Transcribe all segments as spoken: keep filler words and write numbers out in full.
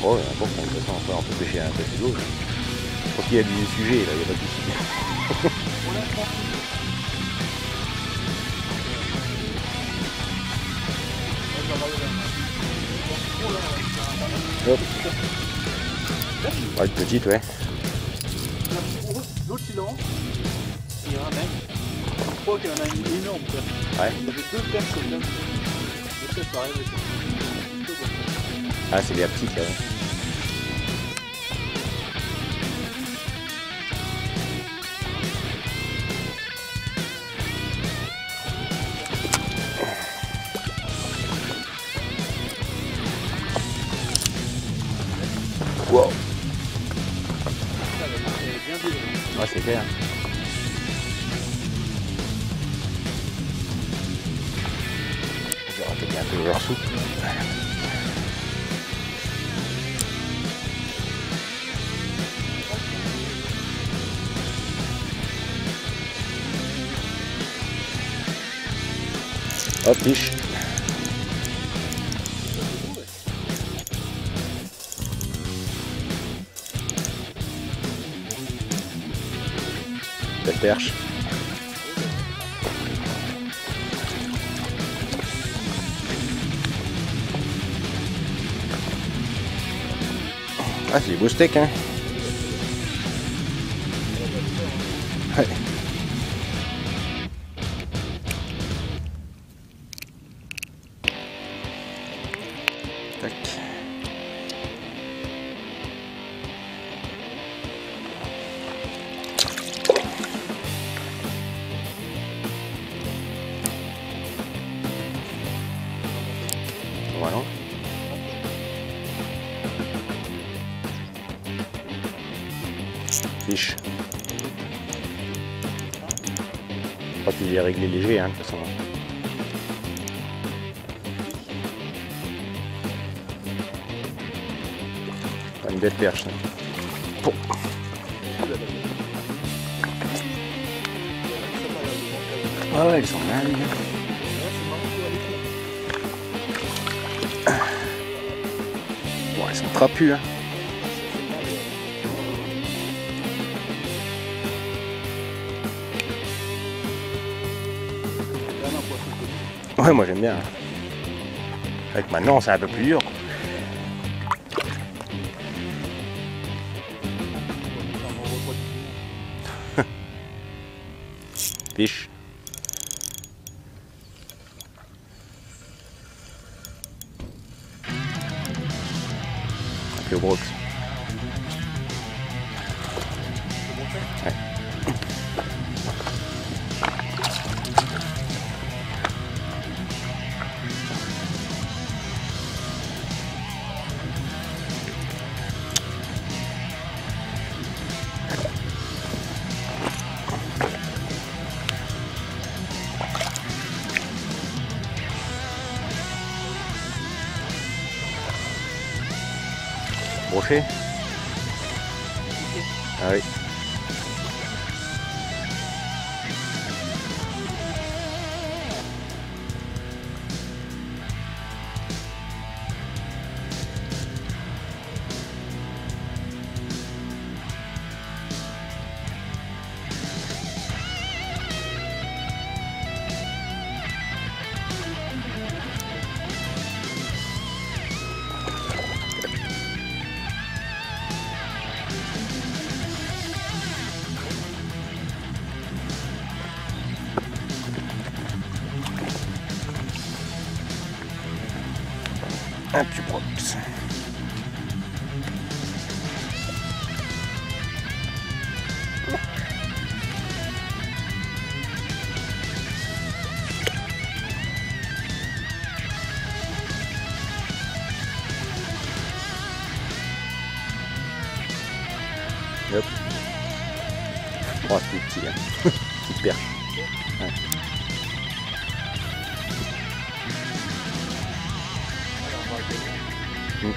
Bon, ouais, bon, de toute façon, après, on peut pêcher un peu plus d'eau. Je pense qu'il y a du sujet, là, il n'y a pas de souci. Hop. Ouais, une petite, ouais. L'autre il lance, il y a un mec, je crois qu'il y en a une énorme perche. Ouais. Il y avait deux perches comme ça. Je sais, ça arrive. Ah, c'est les petites, là, ouais. Wow. Ouais, c'est clair. Je vais rater un peu leur soupe. Hop, fiche. Belle perche. Ah, c'est des beaux steaks, hein. Ouais. Tac. Voilà. Fiche. Je crois qu'il est réglé léger, hein, de toute façon. Une belle perche. Hein. Bon. Ah ouais, elles sont mal. Bon, elles sont trapues. Hein. Ouais, moi j'aime bien. Avec maintenant, c'est un peu plus dur. Fiche. Un peu brox. Ouais. Brochet. Ah oui. Un petit brox. Hop. Oh, c'est petit, hein. Petite perche. Ouais. Mmh.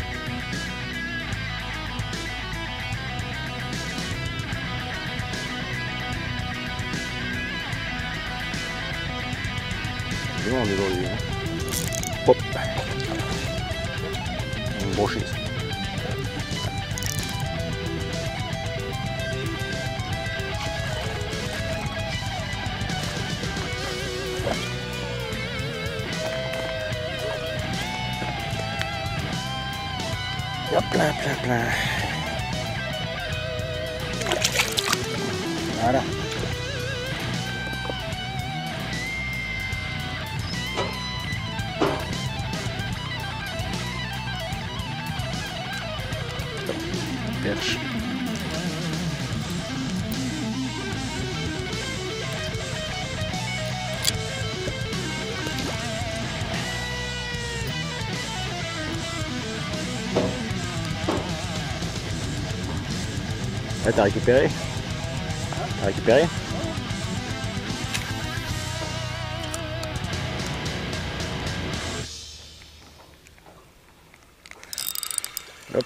C'est bon, on est aujourd'hui. Hein. Hop. Une brochée. Hop, plein, plein, plein. Voilà. Perche. Là, t'as récupéré? T'as récupéré? Hop.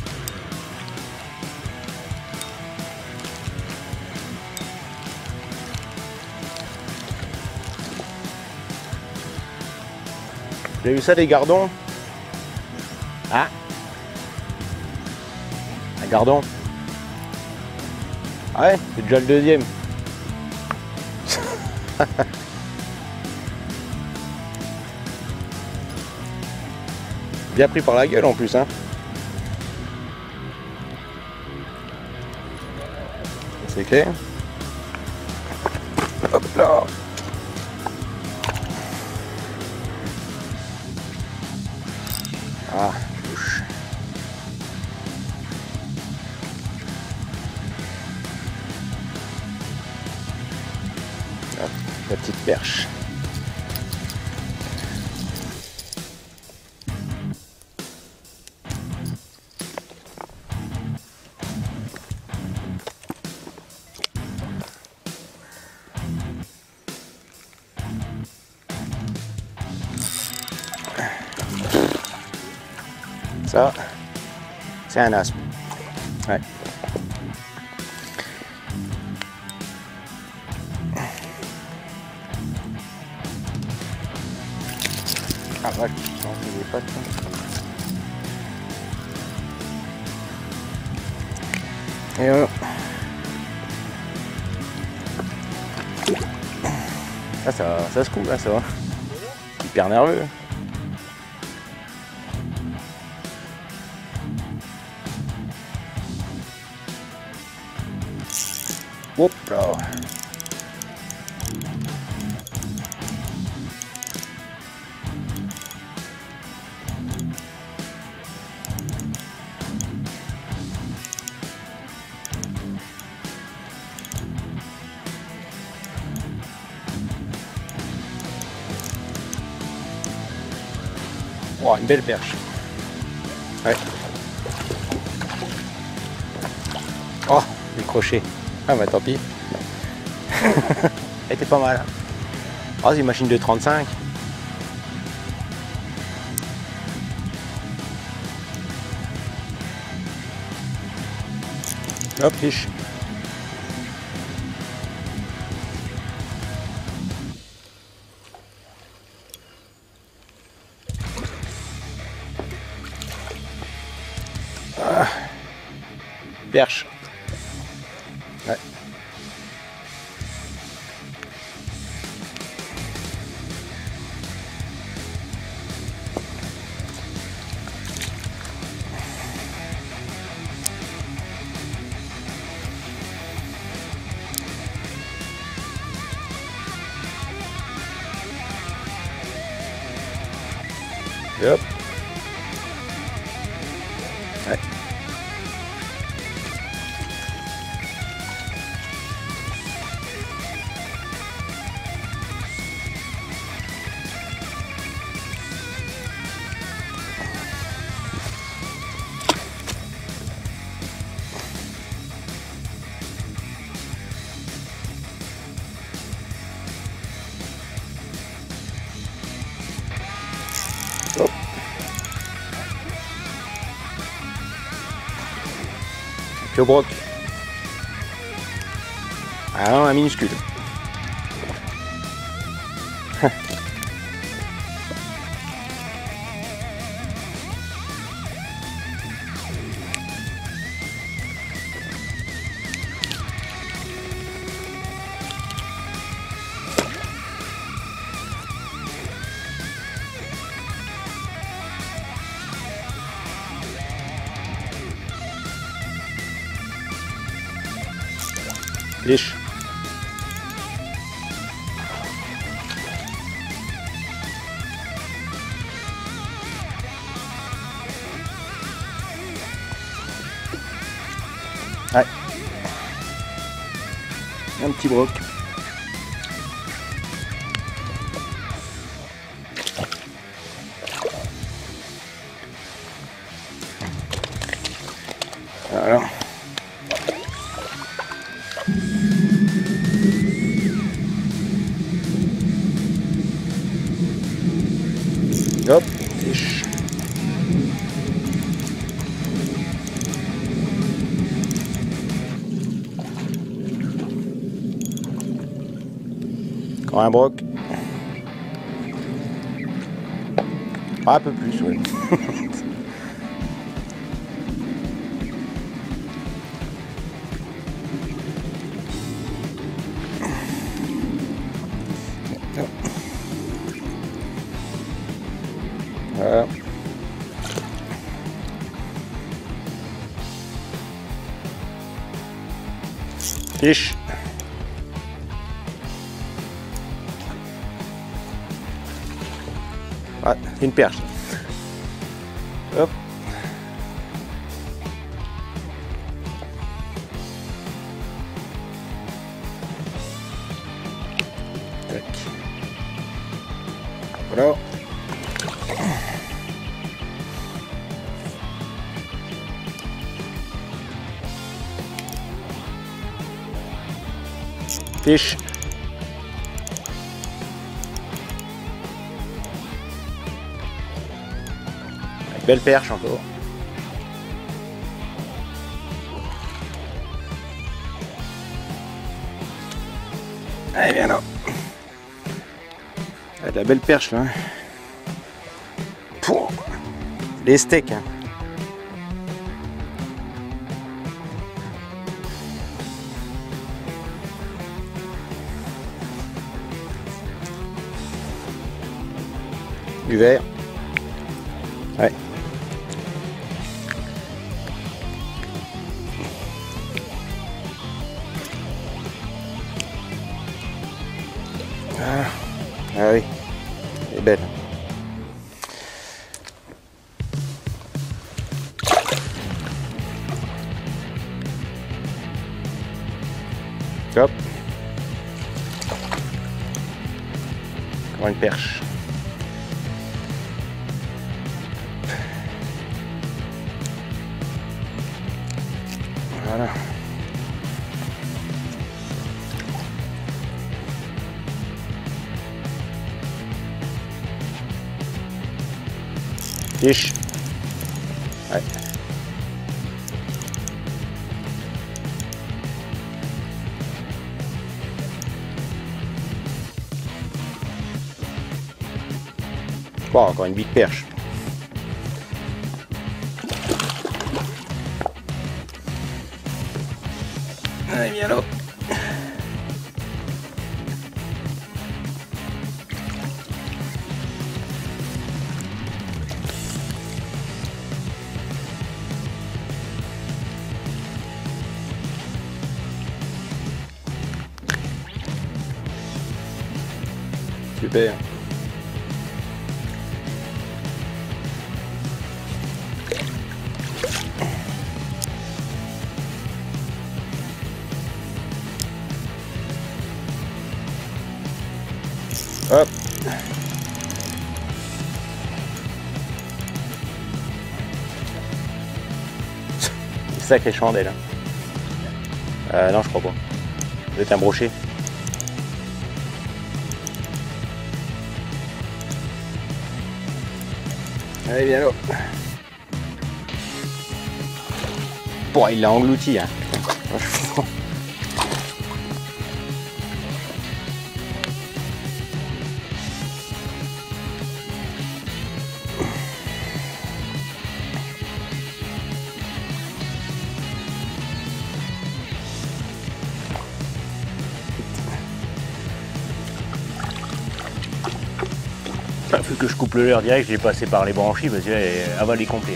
Vous avez vu ça, les gardons? Ah, un gardon. Ah ouais, c'est déjà le deuxième. Bien pris par la gueule en plus, hein. C'est clair. Hop là. Ah, touche. Hop, la petite perche. Ça, c'est un aspe. Ouais. Ah vache, non, c'est des pattes. Et voilà. Ah, ça, ça se coule là, ça va. Hyper nerveux. Hop là. Oh, une belle perche. Ouais. Oh, le crochet. Ah bah tant pis. Elle était pas mal. Oh, c'est une machine de trente-cinq. Hop, fiche. Ah. Perche. Ouais. Et hop. Ouais. Hop. Puis au broc. Ah non, un minuscule. Liche. Ouais. Un petit broc. Voilà. Hop, liche. Encore un broc. Ah, un peu plus, oui. Voilà. Liche. Ah, une perche. Hop. Tac. Voilà. Liche. Belle perche encore. Allez, viens là. Ah, de la belle perche là. Pouh. Les steaks. Hein. Du verre. Ouais. Ah, ah oui, elle est belle. Hop. Encore une perche. Voilà. Liche. Ouais. Bon, encore une bite perche. Allez, viens là. Super. Hop. Sacré chandelle. Hein. Euh, non, je crois pas. Vous êtes un brochet. Allez, viens là. Bon, il l'a englouti. Hein. Il faut que je coupe le leurre direct, je l'ai passé par les branchies parce qu'elle est avalée complet.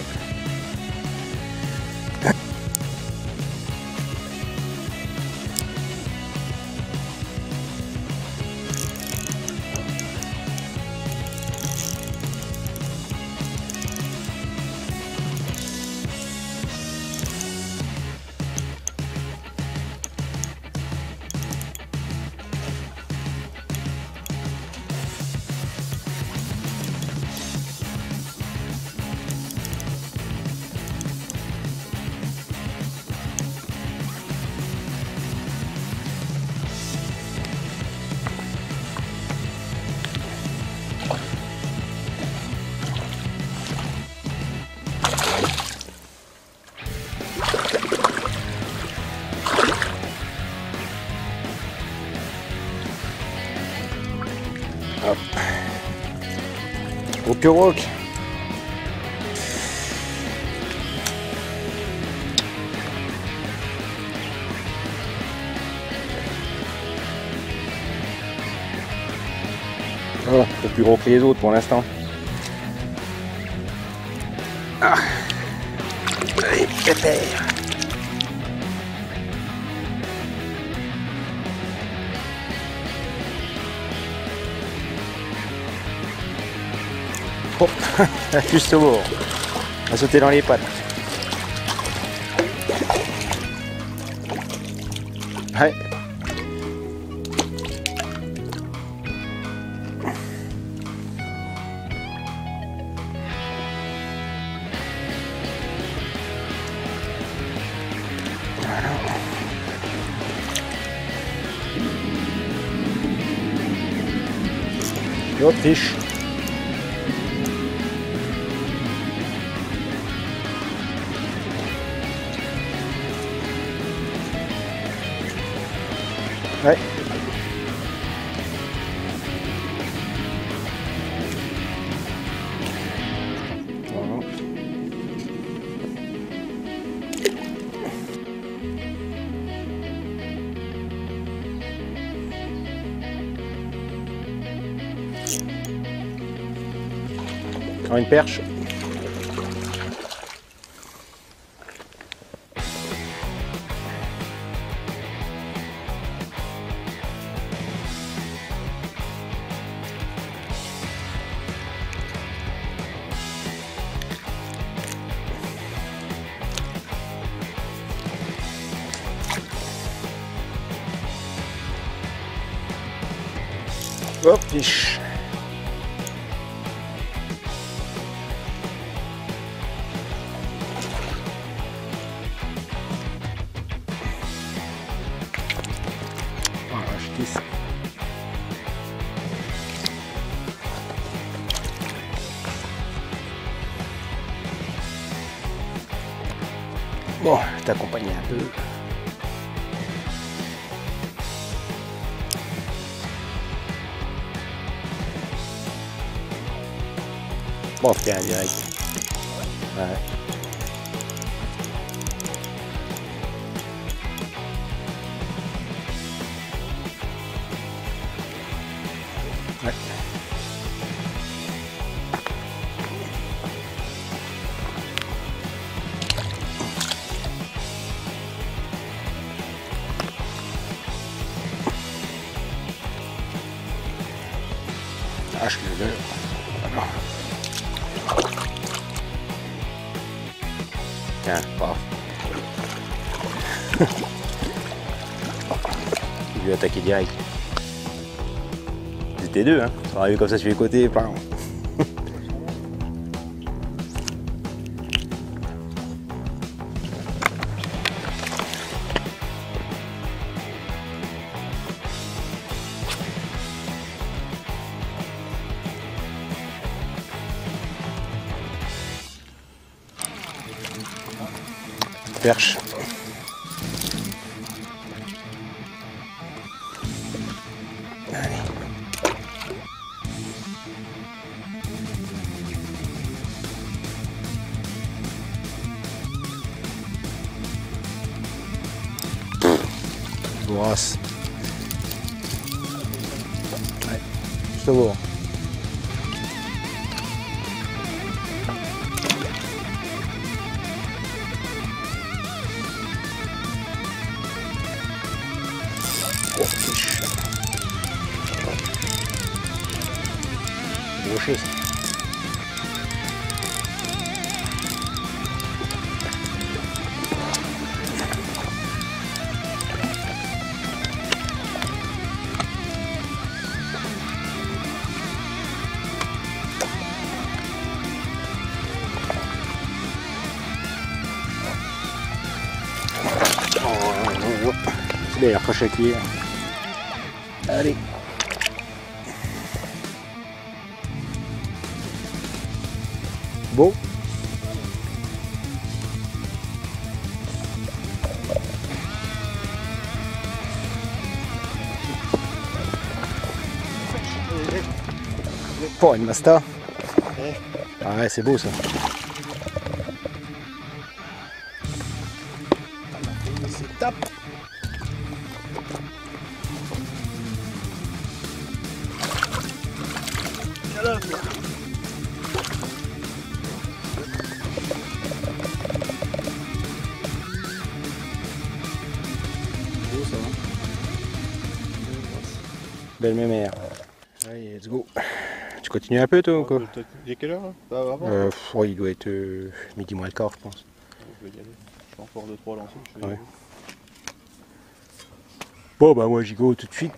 Au pirogue. Voilà, un peu plus gros que les autres pour l'instant. Ah. Allez, pépère. Oh, juste au bord. On a sauté dans les pattes. Ouais. Hop, fiche. Ouais. Voilà. Encore une perche. Hop, fiche. Voilà, je tisse. Bon, je t'accompagne un peu. Bon, tiens, direct. Ouais. Ouais. Ah, je le veux. Alors. Tiens, paf. Je vais attaquer direct. C'était deux, hein. Ça va arriver comme ça sur les côtés, par exemple. Perche. Allez. Grosse. Ouais, juste au bord. Oh, fiche. Broché, ça. C'est bien, accroche à cuillère. Allez. Bon. Bon, une masta. Ah ouais, c'est beau ça. C'est top. Beau ça. Belle mémère. Allez, let's go. Tu continues un peu toi ou quoi? Il est quelle heure là? Ça va avant? euh, pff, ouais, il doit être euh, midi moins le quart je pense. Je vais y aller. Je fais encore deux trois lancers. Je vais y Ouais. aller. Bon bah moi j'y go tout de suite.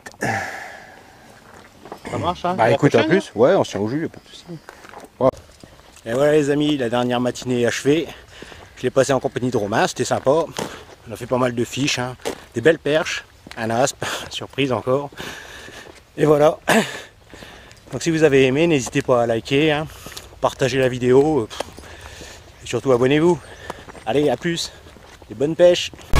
Ça marche hein? Bah À la écoute en prochaine, plus, ouais on se tient au jus, y'a pas de soucis. Ouais. Et voilà les amis, la dernière matinée est achevée. Je l'ai passé en compagnie de Romain, c'était sympa. On a fait pas mal de fiches, hein. Des belles perches, un aspe, surprise encore. Et voilà. Donc si vous avez aimé, n'hésitez pas à liker, hein, partager la vidéo et surtout abonnez-vous. Allez, à plus et bonne pêche.